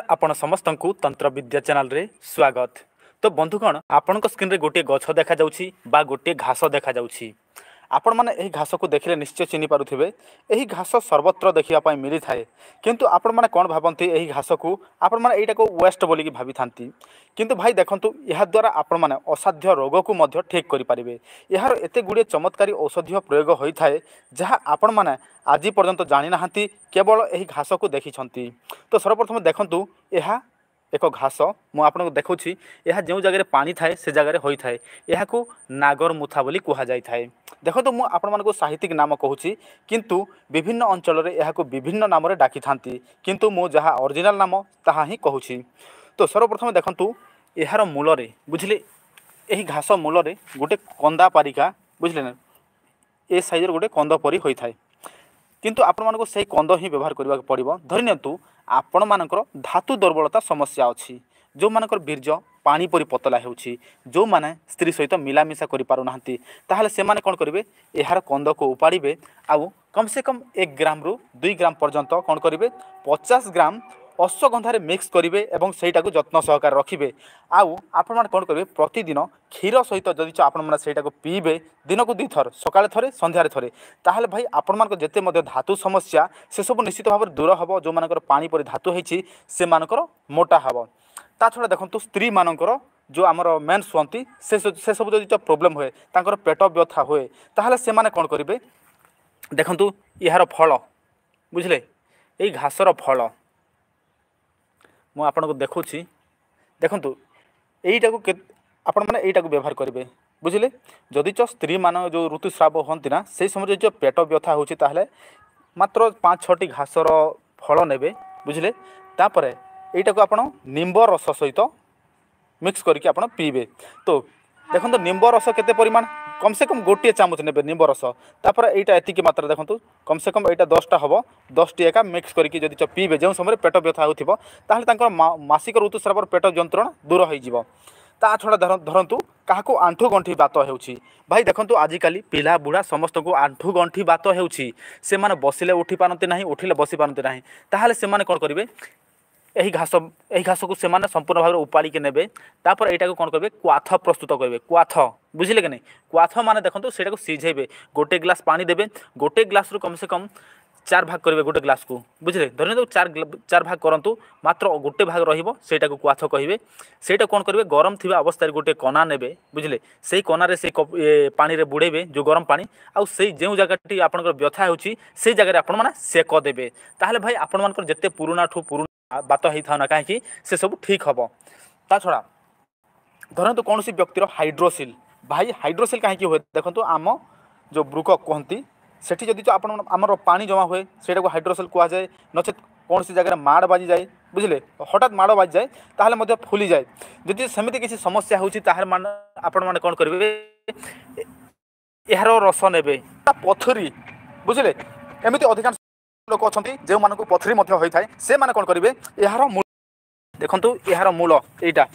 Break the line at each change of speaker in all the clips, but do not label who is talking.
आपण समस्त को तंत्र विद्या चैनल रे स्वागत। तो बंधुगण आपण स्क्रीन रे गोटे गछ देखा जाउछि बा गोटे घास देखा जाउछि। आपण माने एही घास को देखिले निश्चय चिनी पारुथिबे। एही घास सर्वत्र देखिया पाई मिली थाए, किंतु आपण माने कोन भाबंती एही घास को आपण माने एटा को वेस्ट बोली की भाबी थांती। किंतु भाई देखंतु यह द्वारा आपण माने असाध्य रोग को मध्य ठीक करि परिबे। यार एते गुडे चमत्कारी औषधीय प्रयोग होई थाए जहा आपण माने आज पर्यंत जानि नाहंती, केवल एही घास को देखि छंती। तो सर्वप्रथम देखंतु यह एक घास मु आपन देखुछि। यह जो जगह पानी थाए से जगह होई थाए यह को नागर मुथा बोली कहा जाय थाए। देखो मु आपण मानको साहित्यिक नाम कहूछि, किंतु विभिन्न अंचल रे यह को विभिन्न नाम रे डाकी थांती, किंतु मु जहा ओरिजिनल नाम ताहा ही कहूछि। तो सर्वप्रथम देखंतु यार मूल रे बुझिले एही घास मूल रे गोटे कंदा पारिका बुझिले ना ए साइज रे गोटे कंद परी होई थाए, किंतु आपण मानको सही कंद ही व्यवहार करबा पड़िबो। धरि नियंतु आपण मानकर धातु दुर्बलता समस्या अछि, जो मानकर बीर्ज पानी परी पतला हेउछि, जो माने स्त्री सहित मिलामिशा करि पारु नाहंती, ताहले से माने कोन करिवे एहार कंद को उपाड़िबे। आउ कम से कम 1 ग्राम रु 2 ग्राम पर्यंत कोन करिवे 50 ग्राम अश्वगंधा मिक्स करेंगे और सहीटा को जत्न सहकार रखिए। आउ आपण मैंने कौन करेंगे प्रतिदिन क्षीर सहित जदि आपने सहीटा को पीबे दिन को 2 थर सकाଳେ थे संध्यारे थे, ताहले भाई आपण मान जिते धातु समस्या से सब निश्चित भाव दूर हम। जो मानकर पानी परी धातु होती से मानकर मोटा हम। ता छड़ा देखंतु स्त्री मानकर जो आमर मेन्स हुअती से सब जो प्रोब्लेम हुए तांकर पेट व्यथा हुए, ताहले से माने कौन करेंगे देखंतु यार फल बुझले यही घासर फल मु आपन को देखुछि। देखंतु एईटा को आपण माने एईटा को व्यवहार करेंगे बुझिले। जदि स्त्री मान जो ऋतुस्राव होती ना से समय जो पेट व्यथा होछि ताहले मात्र 5-6टी घासर फल नेबे बुझिले। तापरे एईटा को आपण निम्ब रस सहित मिक्स करके आपण पीबे। तो देखंतु निम्ब रस केते परिमाण कम से कम गोटे चामच नेबे निम्ब रस। तापर एईटा एतिकी मात्रा देखंतु कम से कम एईटा 10टा हबो 10टी एका मिक्स करके जदि पीबे जो समय पेट व्यथा होथिबो ताहले तांकर मासिक ऋतुस्रावर पेट जंत्रणा दूर होई जिवो। ता छड़ा धरंतु काहाको आंठू गंठी बात हेउछि। भाई देखंतु आजिकाली पिला बुढ़ा समस्त को आंठू गंठी बात हेउछि, से माने बसिले उठी पारंती नाही, उठिले बसी पारंती नाही। ताहले से माने कोन करिवे एही घास को से माने संपूर्ण भाव उपाड़ी के नेबे। तापर एटा को कोन करबे क्वाथ प्रस्तुत करबे। क्वाथ बुझिले कि नहीं, क्वाथ माने देखंतु सेटा को सिझेबे। गोटे ग्लास पानी देबे, गोटे ग्लास रु कम से कम 4 भाग करेंगे गोटे ग्लास को बुझे। धरने तो 4 भाग करंतु मात्र गोटे भाग रहिबो सेटा को क्वाथ कहिबे। सेटा कोन करिवे गरम थिबा अवस्था गोटे कना नेबे बुझिले, सेही कना रे से पानी रे बुड़ेबे जो गरम पानी। आउ सेही जेउ जगहटी आपनकर व्यथा होछि सेही जगह रे आपण माने सेक देबे। ताहले भाई आपण मानकर जत्ते पुरुना बात होई थाउ ना काहे से सब ठीक हबो। ता छड़ा धरंतु कोनोसी व्यक्तिर हाइड्रोसिल, भाई हाइड्रोसिल काहे की होय देखंतु आम जो ब्रुक कहती सेठी जदि आपण आमर पानी जमा हुए सेटा को हाइड्रोसेल कह जाए। नचेत कौन सी जगह माड़ बाजी जाए बुझिले, हठात माड़ बाजी जाए ताहले मध्य फुली जाए। जदि सेमिति किसी समस्या होची ताहले मान आपण माने कोन करिवे एहारो रस नेबे। पथरी बुझिले एमिति अधिकांश लोक अछंती जे मानको पथरी मध्य होई थाए से माने कोन करिवे एहारो मूल देखंतु एहारो मूल एटा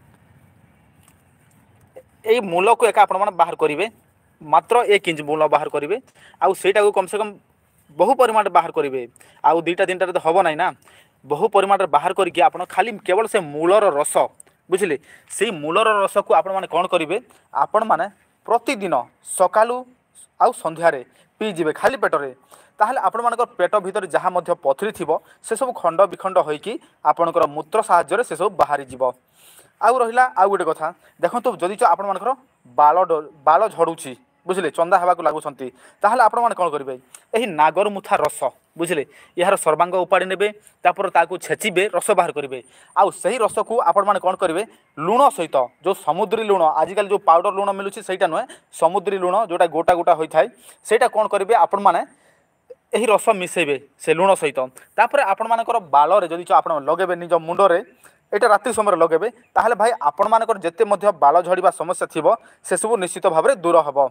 एई मूल को एका आपण माने बाहर करिवे। मात्र 1 इंच मूल बाहर करेंगे। आउ सेटा को कम से कम बहु परिमाण बाहर करेंगे। आउ 2-3 तो हम ना ना बहु परिमाण बाहर करके आप खाली केवल से मूलर रस बुझिले से मूलर रस को आपण माने कौन करेंगे आपण माने प्रतिदिन सकालू आउ संध्यारे पीजिबे खाली पेटरे। ताहले आपण मानकर पेट भीतर जहाँ मध्य पथरी थिबो से सब खंड विखंड होइकी आपणकर मूत्र साहाय्य से सब बाहरी जीवो। आउ रहिला आउ गोटे कथा देखंतु जदि आपण मानकर बाल झड़ुची बुझिले चंदा हवा को लागुछंती ताहले आपण माने कोन करिवे एही नागर मुथा रस बुझिले यार सर्वांग उपाड़ी नेबे। तापर ताकू छेचिबे रस बाहर करिवे। आउ सही रस को आपण माने कोन करिवे लुण सहित जो समुद्री लुण आजिकल जो पाउडर लुण मिलुछि सेटा नुहे समुद्री लुण जोटा गोटा गोटा होई थाए सेटा कोन करिवे आपण माने एही रस मिसेबे से लुण सहित। तापर आपण मानकर बाल रे जदि आपण लगेबे निज मुंड रे एटा रात्रि समय लगेबे ताहले भाई आपण मानकर जेते मध्य बाल झड़ीबा समस्या थिबो से सब निश्चित भाव रे दूर हबो।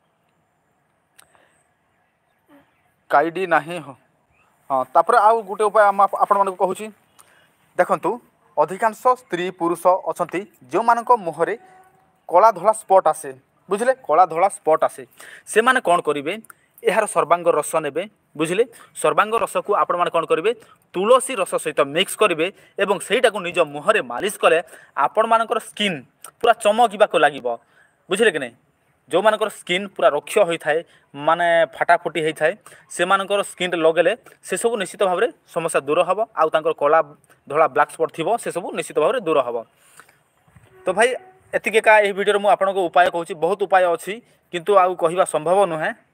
काईडी नाही हाँ तापर आउ गोटे उपाय आपण मानक कहूछि देखंतु अधिकांश स्त्री पुरुष अछंती जो मानक मुहरे कला धला स्पॉट आसे बुझिले कला धला स्पॉट आसे से माने कोन करिवे एहार सर्वांग रस नेबे बुझिले सर्वांग रस को आपण मैंने कौन करेंगे तुलसी रस सहित मिक्स करेंगे और सहीटा को निज मुहर मालिश कले आपण मानकर स्किन पूरा चमकवाक लगे बुझिले कि नहीं जो मानकर स्किन पूरा रक्ष होता है माने फाटाफुटी होता है से मानकर स्किन लगेले से सब निश्चित भाव में समस्या दूर हम आउ कला धला ब्लैक स्पॉट थी से सब निश्चित भाव में दूर हम। तो भाई एतिके का भिडियो मुझे आपको उपाय कहूँ बहुत उपाय अच्छी किंतु आउ कहवा संभव नुहे